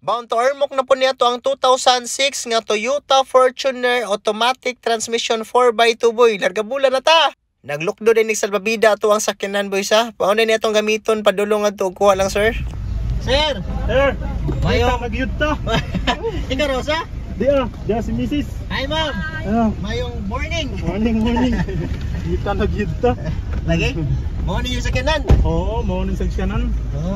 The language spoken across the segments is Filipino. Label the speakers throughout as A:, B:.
A: Bound to Ormoc na po niya to ang 2006 nga Toyota Fortuner automatic transmission 4x2 boy. Larga bula na ta. Naglukdo din ni salbabida to ang sakyanan boy sa. Paano niya itong gamiton padulong to kuha lang sir. Sir.
B: Sir.
A: Mayong
B: magyud ta.
A: Ikaw Rosa?
B: Dia si Mrs.
A: Hi ma'am. Mayong morning.
B: Morning. Kita nagyud ta.
A: Lagi? Morning yung sakyanan.
B: Oo, morning sakyanan.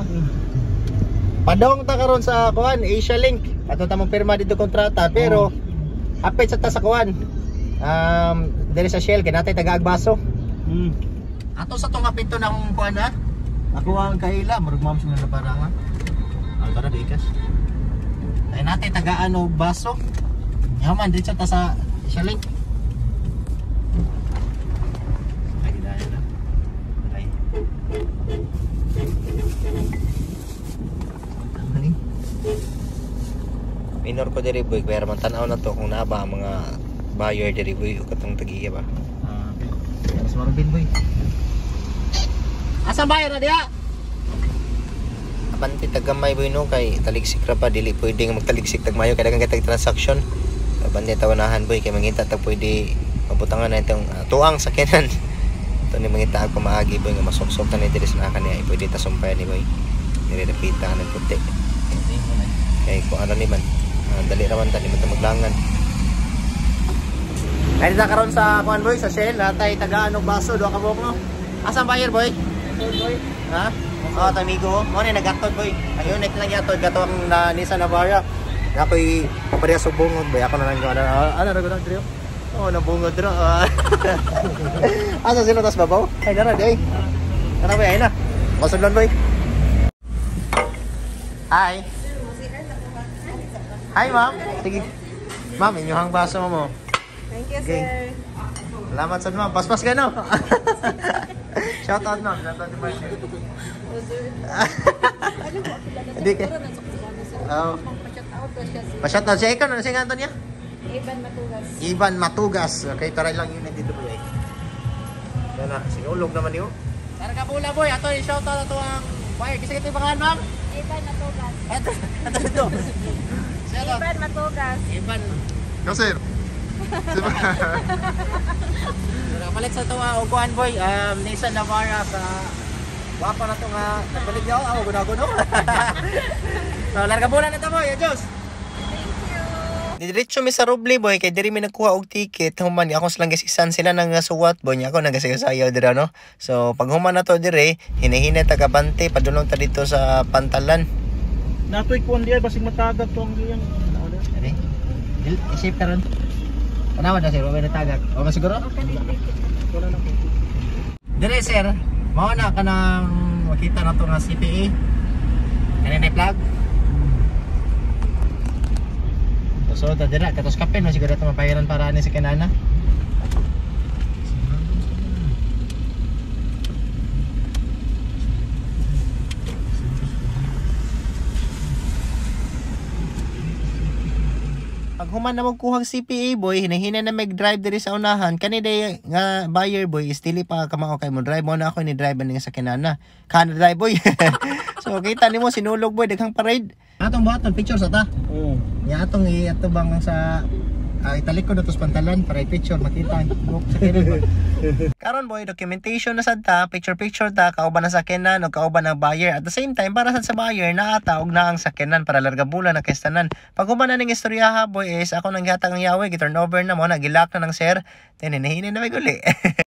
A: Padong ta karon sa kuan Asia Link. Ato ta mong pirma dito kontrata pero hapit sa ta sa kuan. Diri sa Shell kay natay taga-Agbaso. Ato sa tong apito ng kuan ha. Ako ang kaila murag ma'am sino na parang ha. Tara di ikas. Tay natay taga-ano Baso. Yaman dito ta sa Asia Link. Ay gidaya na. Ay. Minor ko diri boy kaya man tan-aw na to kung naa ba mga buyer diri boy o katong tagiya ba. Mas marubin boy. Asa buyer na diha? Abanti tagamay boy no kay taligsik ra pa dili pwede nga magtaligsik tagmayo kay daghang katag transaction. Abanti tawanahan boy kay mangita tag pwede mabutangan na itong tuang sakyanan. Ito ni mangita ag pamaagi boy nga masuksok ta ni diri sa kaniya pwede ta sumpay ni boy. Diri napita ng puti. Kay kung ano ni man dali raman tani man maglangan. Ay dita karon sa kuan boy sa Shell natay taga-ano Baso duha ka buok no. Asa buyer boy? Boy. Ha? Oh, tamigo. Mo ni nagatod boy. Ayun net lang yatod gatong na Nissan Navara. Ako'y papareha sa bungod boy. Ako na lang ano ra gud diri. Oh, nabungod dira. Asa sino tas babaw? Ay dara di ay. Kana boy ay na. Masudlan boy. Hi. Hi ma'am. Sige. Ma'am, inyong baso mo.
C: Thank you,
A: Okay.
C: sir.
A: Salamat sa ma'am. Paspas ka no. Shout out ma'am. Shout out to Marcel. Hindi ka. Oh. Pa-shout out siya. Ikaw na siya nga niya?
C: Ivan Matugas.
A: Ivan Matugas. Okay, taray lang yun dito boy. Yan na. Sinulog naman yun. Tara ka pula boy. Ato yung shout out ato ang buyer. Kisa kita yung pangalan ma'am?
C: Ivan Matugas.
A: Ito.
C: Ivan Matugas.
A: Ivan.
B: No sir.
A: Palit sa ito uguan boy, Nissan Navara sa wapa na ito nga nagpalig niya ako, gunaguno. So, larga muna na ito boy, adios! Diretso mi sa Roble boy, kay diri mi nagkuha og ticket, human ako silang gasisan sila nang suwat boy, niya ako nagasayaw dira no. So, pag human na to dire, hinahinay tagabante, padulong ta dito sa Pantalan.
B: Natoy kuan diay basig matagag to ang iyang.
A: Ani? Isip karon. Ano na sir, wala na tagak. O masiguro?
B: Wala na po.
A: Dire sir, mao na kanang makita na to nga CPA. Kanina plug. So ta dira katos kape no siguro ta mabayaran para ani sa kanana. Pag human na magkuhang CPA boy, hinahina na mag-drive diri sa unahan, kanina nga buyer boy, is dili pa kamao kay mo drive mo na ako ni drive ni sa kinana. Kana drive boy. So kita nimo sinulog boy daghang parade. Atong buhaton picture sa ta.
B: Oo.
A: Ya atong ato bang sa italikod na tos Pantalan para i-picture makita ang book sa kinana. Karon boy, documentation na sad ta, picture ta kauban na sakyanan o kauban ng buyer. At the same time para sad sa buyer naata og na ang sakyanan para larga bulan na kestanan. Pag human na ning istorya ha boy is ako nang gihatag ang yawe, gi-turn over na mo na gilak na ng sir. Tininihin na may guli.